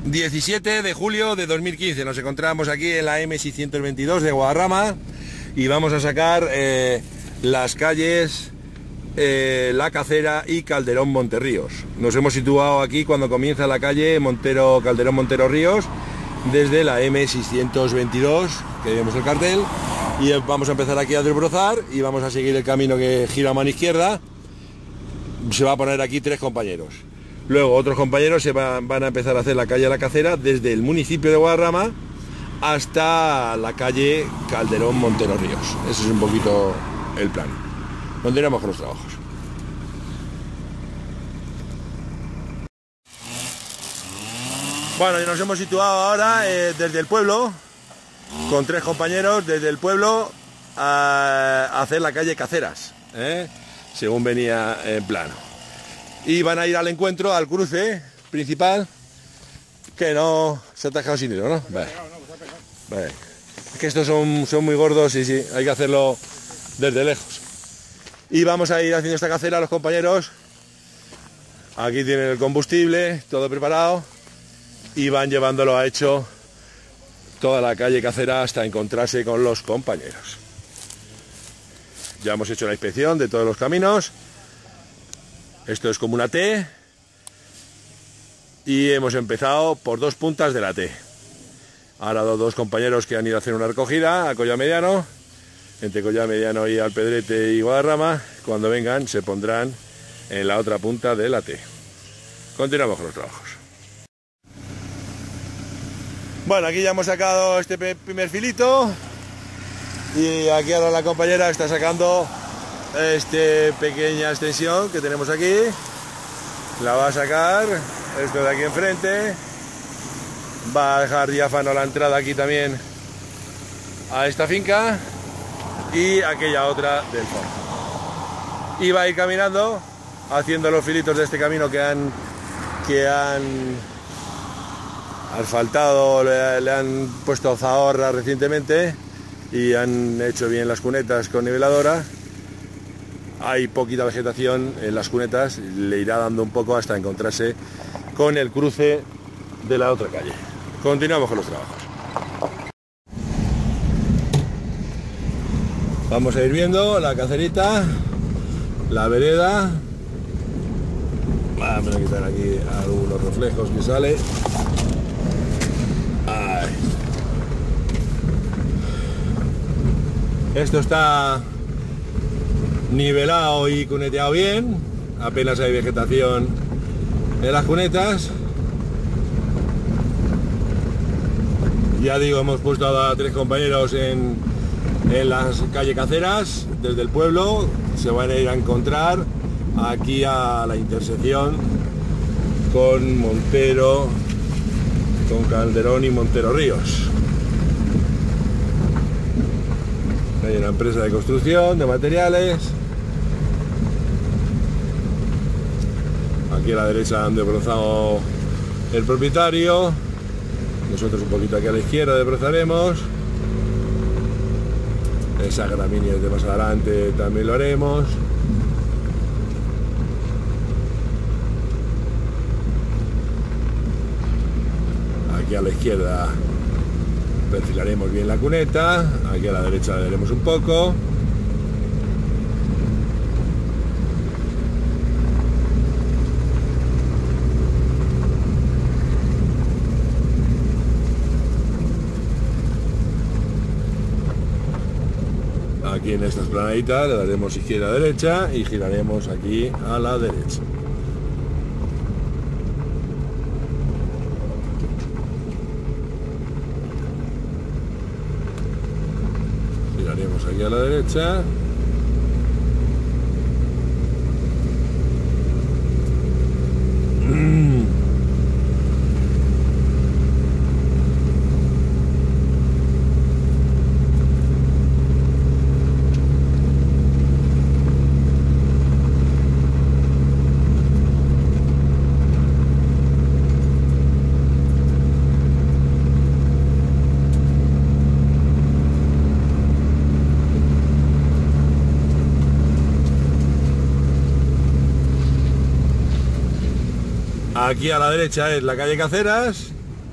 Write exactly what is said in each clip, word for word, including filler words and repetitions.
diecisiete de julio de dos mil quince. Nos encontramos aquí en la eme seiscientos veintidós de Guadarrama y vamos a sacar eh, las calles eh, La Cacera y Calderón Monterríos. Nos hemos situado aquí cuando comienza la calle Montero Calderón Montero Ríos, desde la eme seiscientos veintidós, que vemos el cartel, y vamos a empezar aquí a desbrozar y vamos a seguir el camino que gira a mano izquierda. Se va a poner aquí tres compañeros. Luego otros compañeros se va, van a empezar a hacer la calle La Cacera desde el municipio de Guadarrama hasta la calle Calderón Montero Ríos. Ese es un poquito el plan. Continuamos con los trabajos. Bueno, y nos hemos situado ahora eh, desde el pueblo, con tres compañeros desde el pueblo a, a hacer la calle Caceras, ¿eh? según venía en plano. Y van a ir al encuentro, al cruce principal, que no se ha atajado sin hilo, ¿no? Vale. Vale. Es que estos son, son muy gordos y sí, hay que hacerlo desde lejos. Y vamos a ir haciendo esta cacera los compañeros. Aquí tienen el combustible, todo preparado, y van llevándolo a hecho toda la calle Cacera hasta encontrarse con los compañeros. Ya hemos hecho la inspección de todos los caminos. Esto es como una T y hemos empezado por dos puntas de la T. Ahora dos, dos compañeros que han ido a hacer una recogida a Collado Mediano, entre Collado Mediano y Alpedrete y Guadarrama. Cuando vengan se pondrán en la otra punta de la T. Continuamos con los trabajos. Bueno, aquí ya hemos sacado este primer filito y aquí ahora la compañera está sacando esta pequeña extensión que tenemos aquí. La va a sacar, esto de aquí enfrente, va a dejar diáfano la entrada aquí también a esta finca y aquella otra del fondo, y va a ir caminando haciendo los filitos de este camino que han que han asfaltado, le, le han puesto zahorra recientemente y han hecho bien las cunetas con niveladora. Hay poquita vegetación en las cunetas, le irá dando un poco hasta encontrarse con el cruce de la otra calle. Continuamos con los trabajos. Vamos a ir viendo la cacerita, la vereda. Vamos a quitar aquí algunos reflejos que sale. Ay. Esto está nivelado y cuneteado bien, apenas hay vegetación en las cunetas. Ya digo, hemos puesto a tres compañeros en, en las calle Caceras desde el pueblo. Se van a ir a encontrar aquí a la intersección con Montero, con Calderón y Montero Ríos. Hay una empresa de construcción de materiales. Aquí a la derecha han desbrozado el propietario. Nosotros un poquito aquí a la izquierda desbrozaremos. Esas gramíneas de más adelante también lo haremos. Aquí a la izquierda perfilaremos bien la cuneta. Aquí a la derecha le daremos un poco. Aquí en esta esplanadita le daremos izquierda a derecha y giraremos aquí a la derecha. Giraremos aquí a la derecha. Aquí a la derecha es la calle Caceras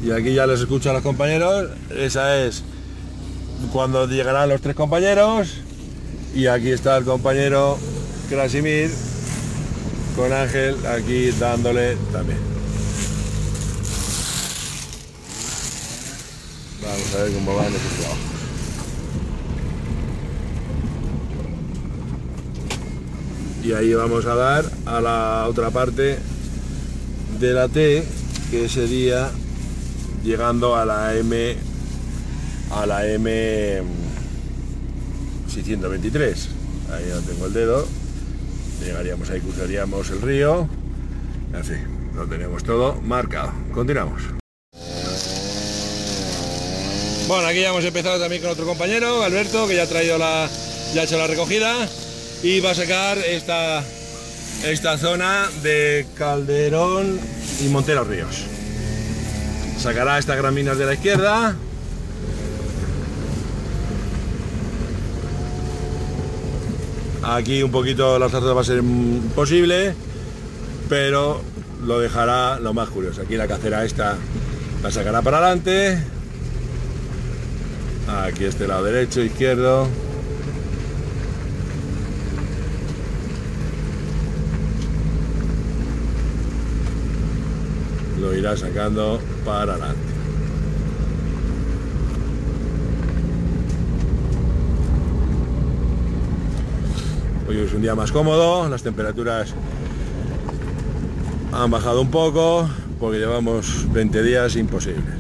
Y aquí ya les escucho a los compañeros. Esa es cuando llegarán los tres compañeros. Y aquí está el compañero Krasimir con Ángel aquí dándole también. Vamos a ver cómo van estos trabajos. Y ahí vamos a dar a la otra parte de la T, que sería llegando a la M a la M seiscientos veintitrés. Ahí no tengo el dedo. Llegaríamos ahí, cruzaríamos el río. Así, lo tenemos todo marcado. Continuamos. Bueno, aquí ya hemos empezado también con otro compañero, Alberto, que ya ha traído la, ya ha hecho la recogida y va a sacar esta, esta zona de Calderón y Montero Ríos. Sacará estas gramíneas de la izquierda. Aquí un poquito la zarza va a ser posible, pero lo dejará lo más curioso. Aquí la cacera esta la sacará para adelante. Aquí este lado derecho, izquierdo. Lo irá sacando para adelante. Hoy es un día más cómodo, las temperaturas han bajado un poco porque llevamos veinte días imposibles.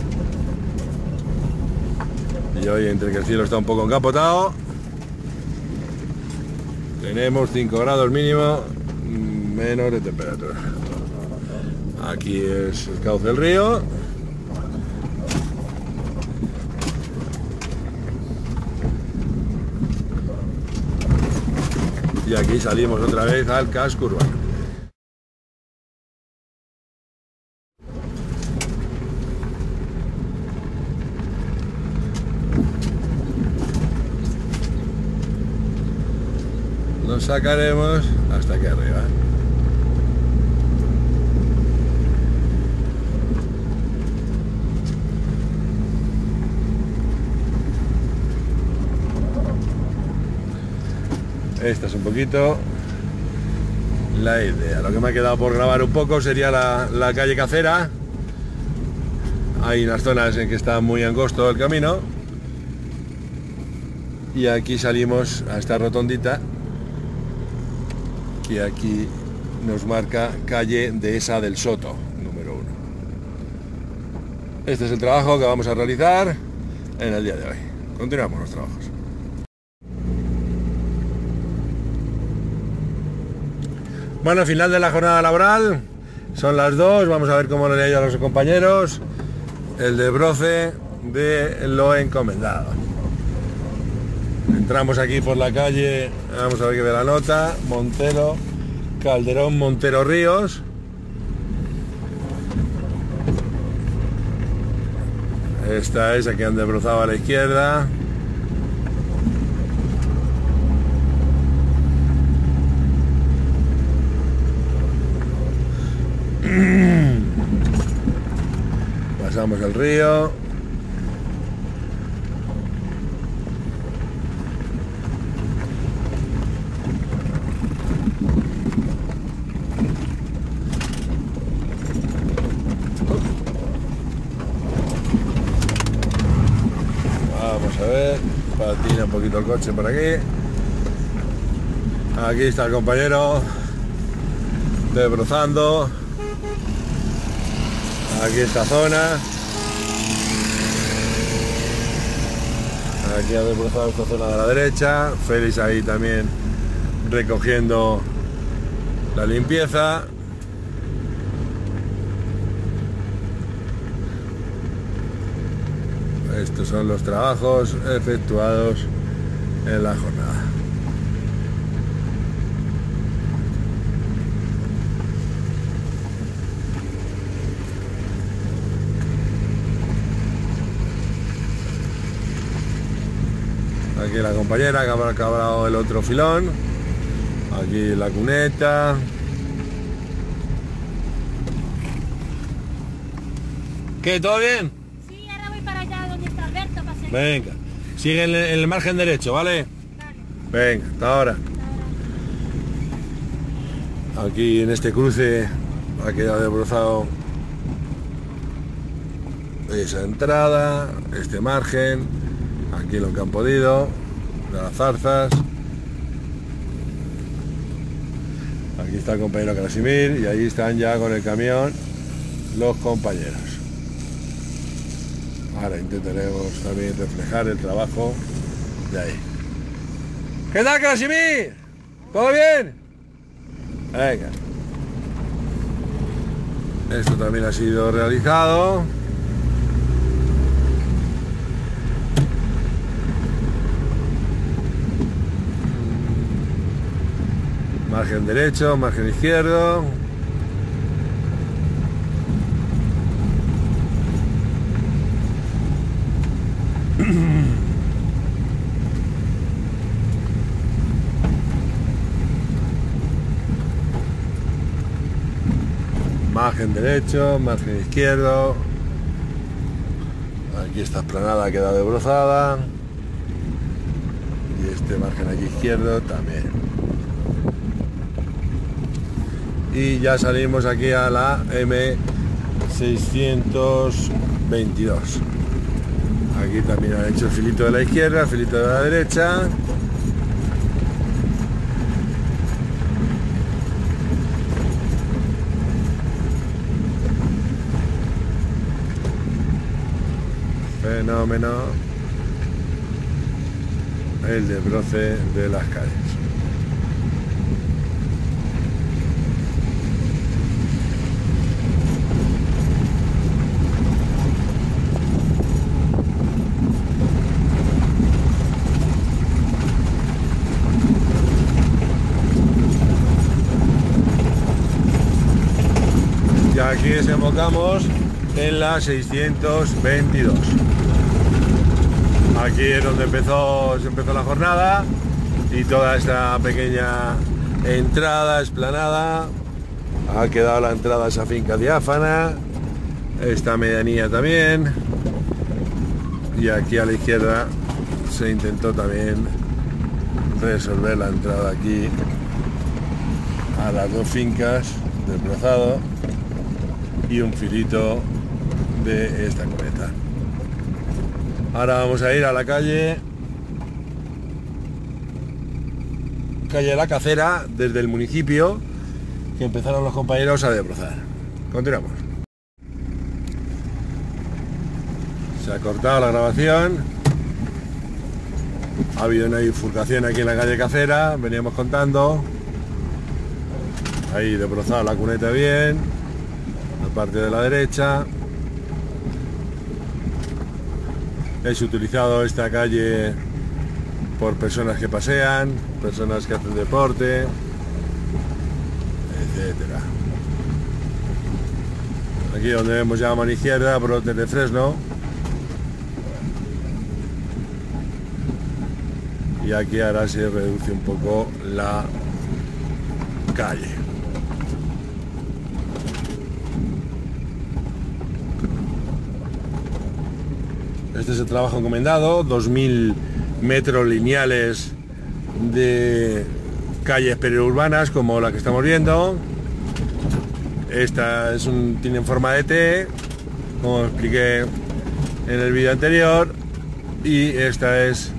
Y hoy, entre que el cielo está un poco encapotado, tenemos cinco grados mínimo menos de temperatura. Aquí es el cauce del río. Y aquí salimos otra vez al casco urbano. Nos sacaremos hasta aquí arriba. Esta es un poquito la idea. Lo que me ha quedado por grabar un poco sería la, la calle Cacera. Hay unas zonas en que está muy angosto el camino. Y aquí salimos a esta rotondita, que aquí nos marca calle Dehesa del Soto, número uno. Este es el trabajo que vamos a realizar en el día de hoy. Continuamos los trabajos. Bueno, final de la jornada laboral, son las dos, vamos a ver cómo le he ido a los compañeros el desbroce de lo encomendado. Entramos aquí por la calle, vamos a ver qué ve la nota, Montero, Calderón, Montero Ríos. Esta es, aquí han desbrozado a la izquierda. Pasamos el río. Vamos a ver, patina un poquito el coche por aquí. Aquí está el compañero desbrozando aquí esta zona. Aquí ha desbrozado esta zona de la derecha. Félix ahí también recogiendo la limpieza. Estos son los trabajos efectuados en la jornada. Aquí la compañera que habrá acabado el otro filón. Aquí la cuneta. ¿Qué? ¿Todo bien? Sí, ahora voy para allá donde está Alberto para seguir. Venga, sigue en el, en el margen derecho, ¿vale? Vale. Venga, hasta ahora. Aquí en este cruce ha quedado desbrozado esa entrada, este margen, aquí lo que han podido, de las zarzas. Aquí está el compañero Krasimir y ahí están ya con el camión los compañeros. Ahora intentaremos también reflejar el trabajo de ahí. ¿Qué tal, Krasimir? ¿Todo bien? Venga. Esto también ha sido realizado. Margen derecho, margen izquierdo. Margen derecho, margen izquierdo. Aquí esta esplanada ha quedado desbrozada. Y este margen aquí izquierdo también. Y ya salimos aquí a la eme seiscientos veintidós. Aquí también han hecho el filito de la izquierda, el filito de la derecha. Fenómeno el desbroce de las calles. Y aquí desembocamos en la seiscientos veintidós. Aquí es donde empezó, se empezó la jornada y toda esta pequeña entrada, explanada, ha quedado la entrada a esa finca diáfana, esta medianía también, y aquí a la izquierda se intentó también resolver la entrada aquí a las dos fincas, desbrozado, y un filito de esta cuneta. Ahora vamos a ir a la calle calle La Cacera, desde el municipio, que empezaron los compañeros a desbrozar. Continuamos. Se ha cortado la grabación. Ha habido una bifurcación aquí en la calle Cacera, veníamos contando. Ahí desbrozada la cuneta bien, la parte de la derecha. Es utilizado esta calle por personas que pasean, personas que hacen deporte, etcétera. Aquí donde vemos ya a mano izquierda, brotes de fresno. Y aquí ahora se reduce un poco la calle. Este es el trabajo encomendado, dos mil metros lineales de calles periurbanas como la que estamos viendo. Esta es un, tiene forma de T, como expliqué en el vídeo anterior, y esta es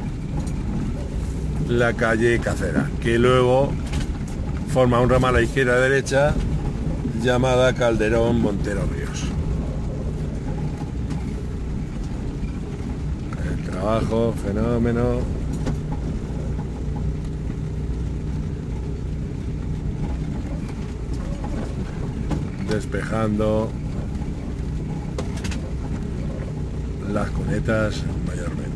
la calle Cacera, que luego forma un ramal a izquierda y derecha llamada Calderón Montero Ríos. Trabajo, fenómeno. Despejando las cunetas mayormente.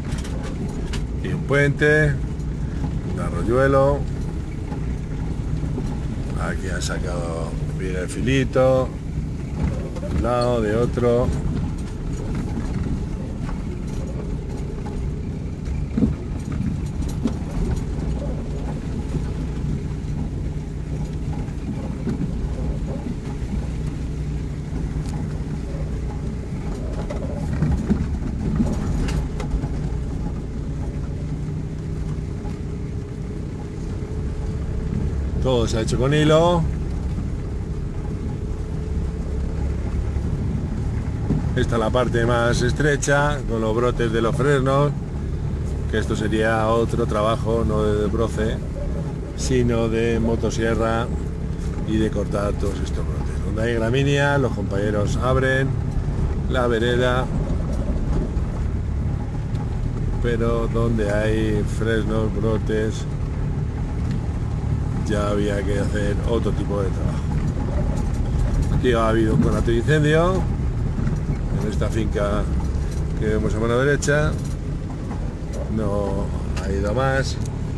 Puente, un arroyuelo. Aquí han sacado bien el filito, de un lado, de otro. Todo se ha hecho con hilo. Esta es la parte más estrecha, con los brotes de los fresnos, que esto sería otro trabajo, no de broce, sino de motosierra y de cortar todos estos brotes. Donde hay gramínea, los compañeros abren la vereda, pero donde hay fresnos, brotes, ya había que hacer otro tipo de trabajo. Aquí ha habido un conato de incendio en esta finca que vemos a mano derecha. No ha ido más.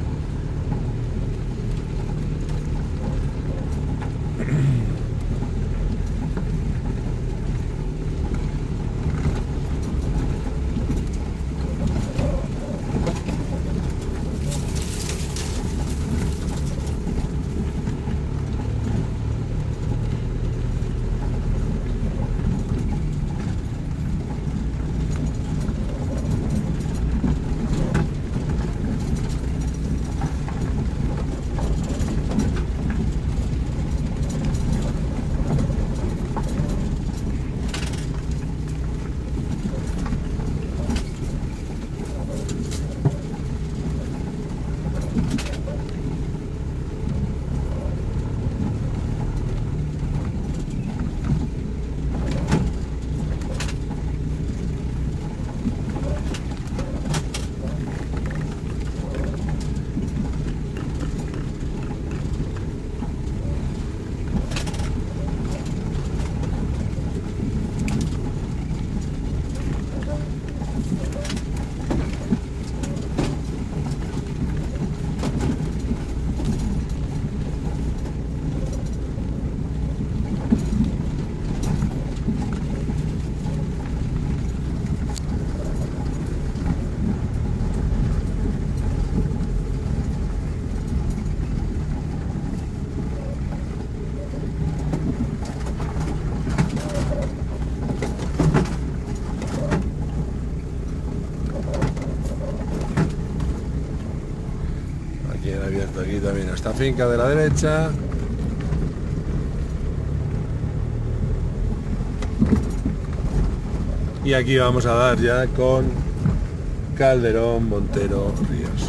Abierto aquí también esta finca de la derecha. Y aquí vamos a dar ya con Calderón Montero Ríos.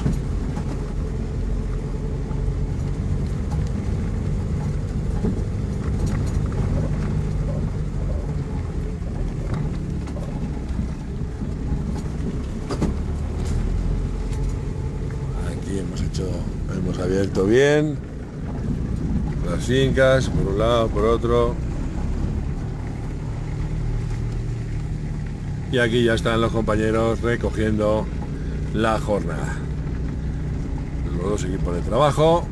Aquí hemos hecho, hemos abierto bien las fincas, por un lado, por otro. Y aquí ya están los compañeros recogiendo la jornada. Los dos equipos de trabajo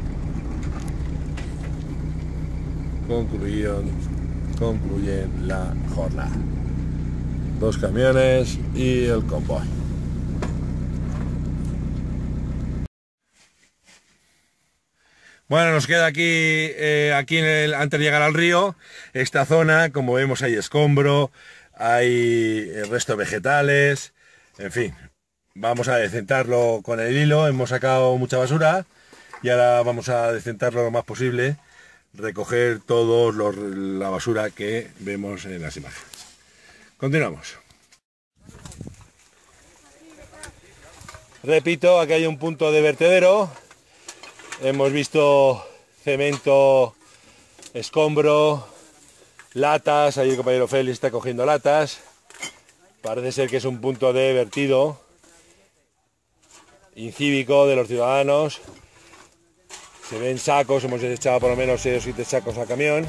concluyen, concluyen la jornada. Dos camiones y el convoy. Bueno, nos queda aquí, eh, aquí en el, antes de llegar al río, esta zona, como vemos hay escombro, hay el resto de vegetales, en fin, vamos a decentarlo con el hilo. Hemos sacado mucha basura y ahora vamos a decentarlo lo más posible, recoger toda la basura que vemos en las imágenes. Continuamos. Repito, aquí hay un punto de vertedero. Hemos visto cemento, escombro, latas. Ahí el compañero Félix está cogiendo latas. Parece ser que es un punto de vertido incívico de los ciudadanos. Se ven sacos, hemos echado por lo menos seis o siete sacos al camión,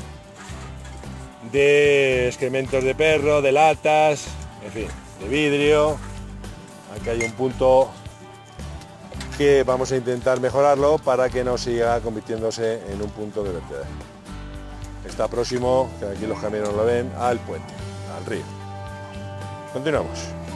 de excrementos de perro, de latas, en fin, de vidrio. Aquí hay un punto que vamos a intentar mejorarlo para que no siga convirtiéndose en un punto de vertedero. Está próximo, que aquí los camiones lo ven, al puente, al río. Continuamos.